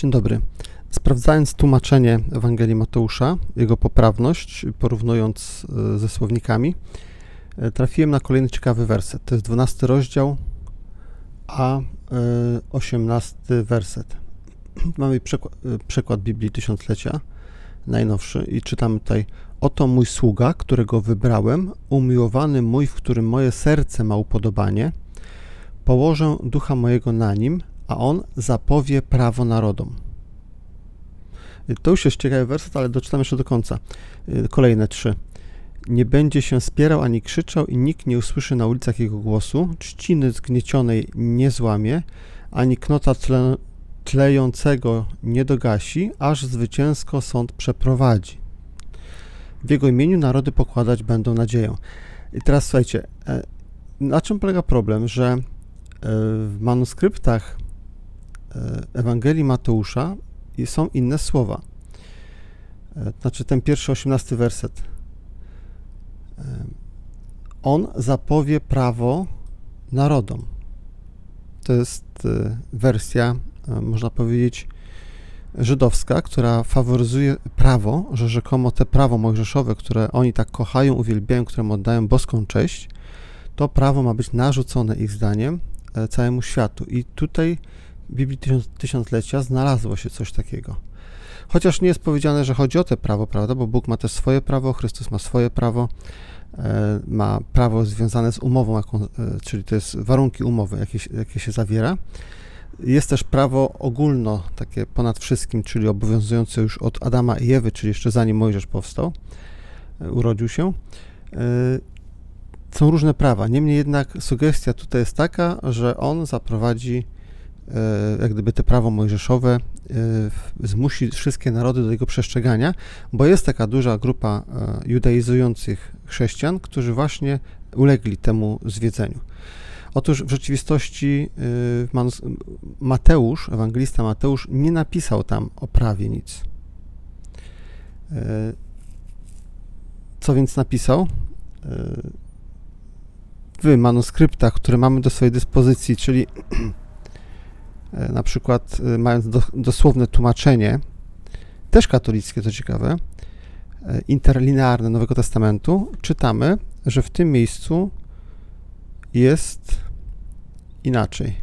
Dzień dobry. Sprawdzając tłumaczenie Ewangelii Mateusza, jego poprawność, porównując ze słownikami, trafiłem na kolejny ciekawy werset. To jest 12 rozdział, a 18 werset. Mamy przekład Biblii Tysiąclecia, najnowszy, i czytamy tutaj: Oto mój sługa, którego wybrałem, umiłowany mój, w którym moje serce ma upodobanie. Położę ducha mojego na nim, a on zapowie prawo narodom. To już jest ciekawy werset, ale doczytam jeszcze do końca. Kolejne 3. Nie będzie się spierał ani krzyczał i nikt nie usłyszy na ulicach jego głosu, trzciny zgniecionej nie złamie, ani knota tlejącego nie dogasi, aż zwycięsko sąd przeprowadzi. W jego imieniu narody pokładać będą nadzieję. I teraz słuchajcie, na czym polega problem, że w manuskryptach Ewangelii Mateusza są inne słowa. Znaczy ten pierwszy, 18 werset. On zapowie prawo narodom. To jest wersja, można powiedzieć, żydowska, która faworyzuje prawo, że rzekomo te prawo mojżeszowe, które oni tak kochają, uwielbiają, któremu oddają boską cześć, to prawo ma być narzucone ich zdaniem całemu światu. I tutaj w Biblii Tysiąclecia znalazło się coś takiego. Chociaż nie jest powiedziane, że chodzi o te prawo, prawda, bo Bóg ma też swoje prawo, Chrystus ma swoje prawo, ma prawo związane z umową, czyli to jest warunki umowy, jakie się zawiera. Jest też prawo ogólno, takie ponad wszystkim, czyli obowiązujące już od Adama i Ewy, czyli jeszcze zanim Mojżesz powstał, urodził się. Są różne prawa, niemniej jednak sugestia tutaj jest taka, że on zaprowadzi jak gdyby te prawo mojżeszowe, zmusi wszystkie narody do jego przestrzegania, bo jest taka duża grupa judaizujących chrześcijan, którzy właśnie ulegli temu zwiedzeniu. Otóż w rzeczywistości Mateusz, ewangelista Mateusz, nie napisał tam o prawie nic. Co więc napisał? W manuskryptach, które mamy do swojej dyspozycji, czyli na przykład mając dosłowne tłumaczenie, też katolickie, co ciekawe, interlinearne Nowego Testamentu, czytamy, że w tym miejscu jest inaczej.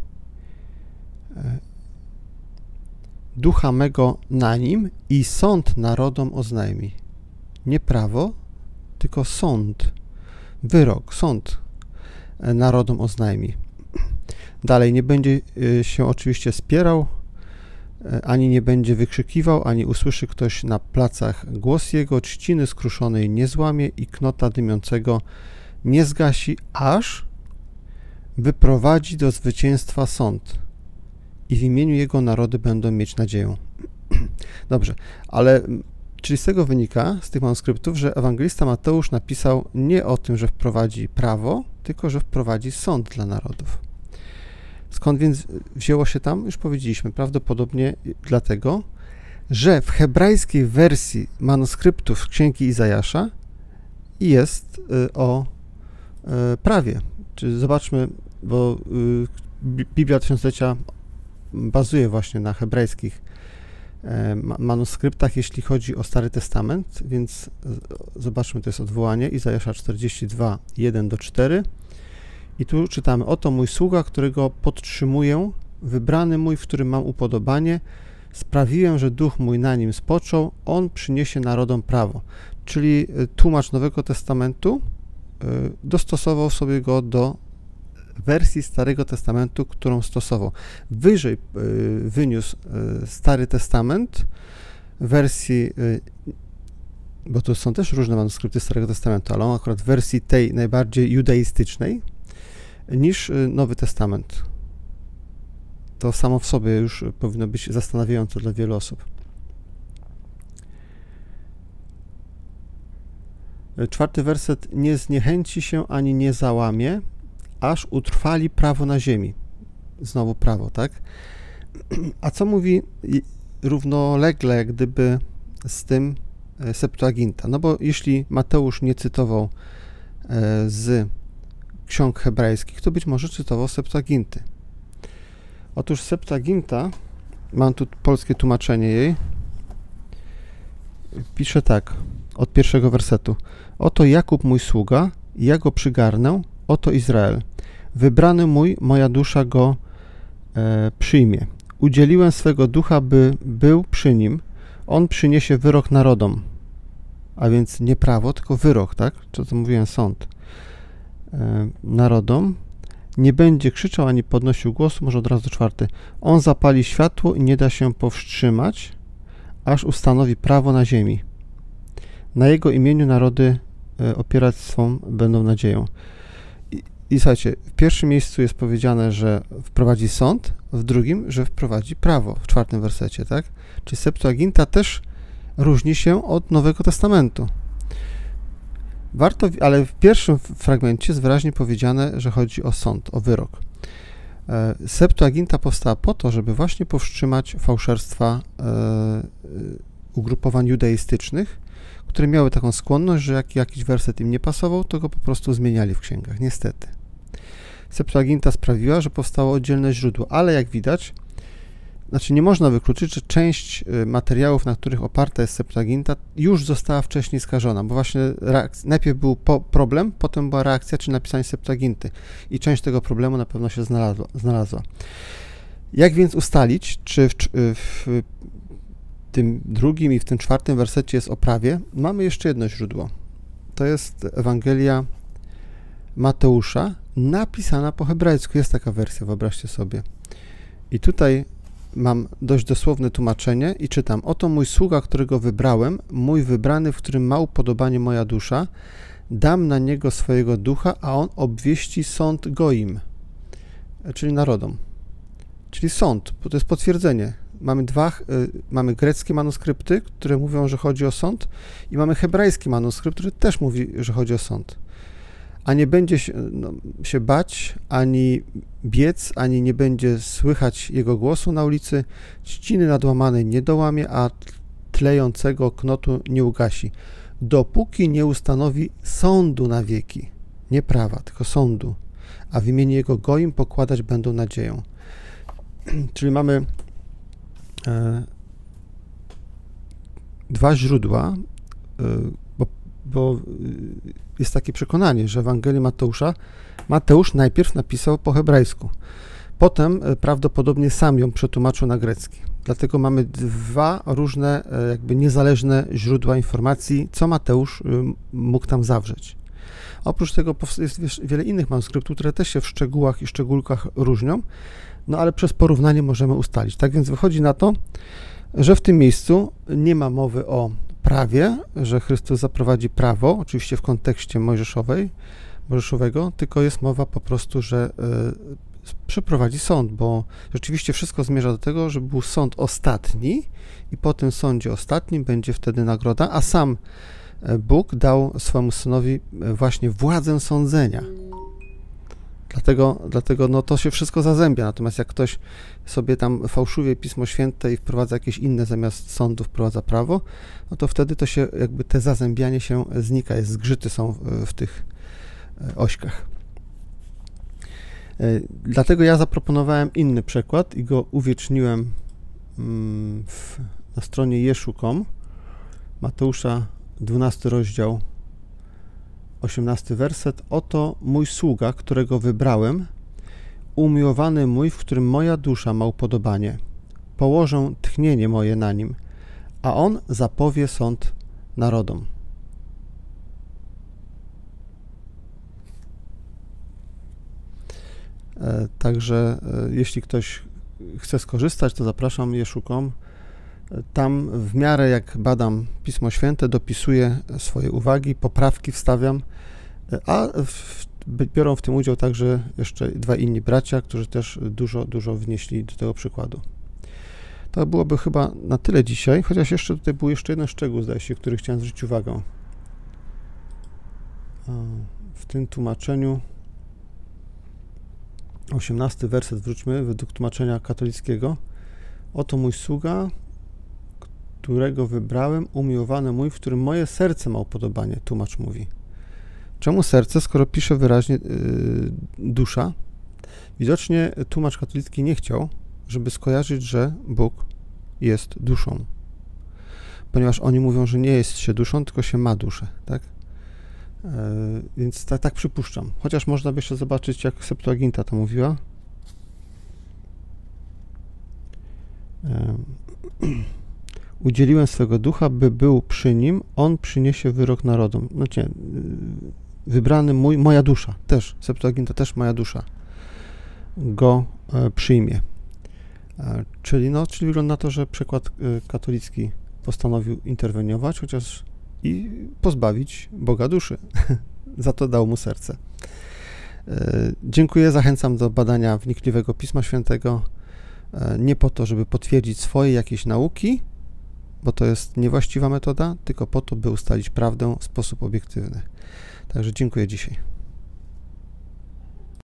Ducha mego na nim i sąd narodom oznajmi. Nie prawo, tylko sąd, wyrok, sąd narodom oznajmi. Dalej, nie będzie się oczywiście spierał, ani nie będzie wykrzykiwał, ani usłyszy ktoś na placach głos jego, trzciny skruszonej nie złamie i knota dymiącego nie zgasi, aż wyprowadzi do zwycięstwa sąd i w imieniu jego narody będą mieć nadzieję. Dobrze, ale czyli z tego wynika, z tych manuskryptów, że ewangelista Mateusz napisał nie o tym, że wprowadzi prawo, tylko że wprowadzi sąd dla narodów. Skąd więc wzięło się tam? Już powiedzieliśmy, prawdopodobnie dlatego, że w hebrajskiej wersji manuskryptów Księgi Izajasza jest o prawie. Czyli zobaczmy, bo Biblia Tysiąclecia bazuje właśnie na hebrajskich manuskryptach, jeśli chodzi o Stary Testament, więc zobaczmy, to jest odwołanie Izajasza 42, 1-4. I tu czytamy: Oto mój sługa, którego podtrzymuję, wybrany mój, w którym mam upodobanie, sprawiłem, że duch mój na nim spoczął, on przyniesie narodom prawo. Czyli tłumacz Nowego Testamentu dostosował sobie go do wersji Starego Testamentu, którą stosował. Wyżej wyniósł Stary Testament wersji, bo to są też różne manuskrypty Starego Testamentu, ale on akurat w wersji tej najbardziej judaistycznej, niż Nowy Testament. To samo w sobie już powinno być zastanawiające dla wielu osób. 4. werset: Nie zniechęci się ani nie załamie, aż utrwali prawo na ziemi. Znowu prawo, tak? A co mówi równolegle, jak gdyby z tym Septuaginta? No bo jeśli Mateusz nie cytował z ksiąg hebrajskich, to być może czytował Septuaginty. Otóż Septuaginta Mam tu polskie tłumaczenie jej. Pisze tak, od pierwszego wersetu. Oto Jakub mój sługa, ja go przygarnę, oto Izrael. Wybrany mój, moja dusza go przyjmie. Udzieliłem swego ducha, by był przy nim. On przyniesie wyrok narodom. A więc nie prawo, tylko wyrok, tak? Co mówiłem, sąd. Narodom. Nie będzie krzyczał ani podnosił głosu, może od razu do 4. On zapali światło i nie da się powstrzymać, aż ustanowi prawo na ziemi. Na jego imieniu narody opierać swą będą nadzieją. I słuchajcie, w pierwszym miejscu jest powiedziane, że wprowadzi sąd, w drugim, że wprowadzi prawo, w 4 wersecie, tak? Czyli Septuaginta też różni się od Nowego Testamentu. Ale w pierwszym fragmencie jest wyraźnie powiedziane, że chodzi o sąd, o wyrok. Septuaginta powstała po to, żeby właśnie powstrzymać fałszerstwa ugrupowań judaistycznych, które miały taką skłonność, że jak jakiś werset im nie pasował, to go po prostu zmieniali w księgach, niestety. Septuaginta sprawiła, że powstało oddzielne źródło, ale jak widać, nie można wykluczyć, że część materiałów, na których oparta jest Septuaginta, już została wcześniej skażona, bo właśnie najpierw był problem, potem była reakcja, czy napisanie Septuaginty i część tego problemu na pewno się znalazła. Jak więc ustalić, czy w tym drugim i w tym 4 wersecie jest o prawie? Mamy jeszcze jedno źródło. To jest Ewangelia Mateusza, napisana po hebrajsku. Jest taka wersja, wyobraźcie sobie. I tutaj mam dość dosłowne tłumaczenie i czytam. Oto mój sługa, którego wybrałem, mój wybrany, w którym ma upodobanie moja dusza. Dam na niego swojego ducha, a on obwieści sąd goim, czyli narodom. Czyli sąd, bo to jest potwierdzenie. Mamy greckie manuskrypty, które mówią, że chodzi o sąd, i mamy hebrajski manuskrypt, który też mówi, że chodzi o sąd. A nie będzie się bać, ani biec, ani nie będzie słychać jego głosu na ulicy, trzciny nadłamanej nie dołamie, a tlejącego knotu nie ugasi, dopóki nie ustanowi sądu na wieki. Nie prawa, tylko sądu. A w imieniu jego goim pokładać będą nadzieję. Czyli mamy dwa źródła, bo jest takie przekonanie, że Ewangelię Mateusz najpierw napisał po hebrajsku, potem prawdopodobnie sam ją przetłumaczył na grecki. Dlatego mamy dwa różne, jakby niezależne źródła informacji, co Mateusz mógł tam zawrzeć. Oprócz tego jest wiele innych manuskryptów, które też się w szczegółach i szczególkach różnią, ale przez porównanie możemy ustalić. Tak więc wychodzi na to, że w tym miejscu nie ma mowy o prawie, że Chrystus zaprowadzi prawo, oczywiście w kontekście mojżeszowego, tylko jest mowa po prostu, że przeprowadzi sąd, bo rzeczywiście wszystko zmierza do tego, że był sąd ostatni i po tym sądzie ostatnim będzie wtedy nagroda, a sam Bóg dał swemu Synowi właśnie władzę sądzenia. Dlatego to się wszystko zazębia. Natomiast jak ktoś sobie tam fałszuje Pismo Święte i wprowadza jakieś inne, zamiast sądu wprowadza prawo, to wtedy to się jakby te zazębianie się znika, zgrzyty są w tych ośkach. Dlatego ja zaproponowałem inny przekład i go uwieczniłem na stronie jeszu.com, Mateusza 12 rozdział, 18 werset. Oto mój sługa, którego wybrałem, umiłowany mój, w którym moja dusza ma upodobanie. Położę tchnienie moje na nim, a on zapowie sąd narodom. Także jeśli ktoś chce skorzystać, to zapraszam jeszu.com. Tam w miarę jak badam Pismo Święte, dopisuję swoje uwagi, poprawki wstawiam, a biorą w tym udział także jeszcze dwa inni bracia, którzy też dużo wnieśli do tego przykładu. To byłoby chyba na tyle dzisiaj, chociaż tutaj był jeszcze jeden szczegół, zdaje się, który chciałem zwrócić uwagę. W tym tłumaczeniu 18 werset, wróćmy, według tłumaczenia katolickiego. Oto mój sługa, którego wybrałem, umiłowany mój, w którym moje serce ma upodobanie, tłumacz mówi. Czemu serce, skoro pisze wyraźnie dusza? Widocznie tłumacz katolicki nie chciał żeby skojarzyć, że Bóg jest duszą. Ponieważ oni mówią, że nie jest się duszą, tylko się ma duszę, tak? Więc tak przypuszczam. Chociaż można by jeszcze zobaczyć, jak Septuaginta to mówiła. Udzieliłem swego ducha, by był przy nim, on przyniesie wyrok narodom. Znaczy, wybrany moja dusza, też, Septuaginta też moja dusza go przyjmie. Czyli wygląda na to, że przekład katolicki postanowił interweniować, chociaż i pozbawić Boga duszy. Za to dał mu serce. Dziękuję, zachęcam do badania wnikliwego Pisma Świętego, nie po to, żeby potwierdzić swoje jakieś nauki, bo to jest niewłaściwa metoda, tylko po to, by ustalić prawdę w sposób obiektywny. Także dziękuję dzisiaj.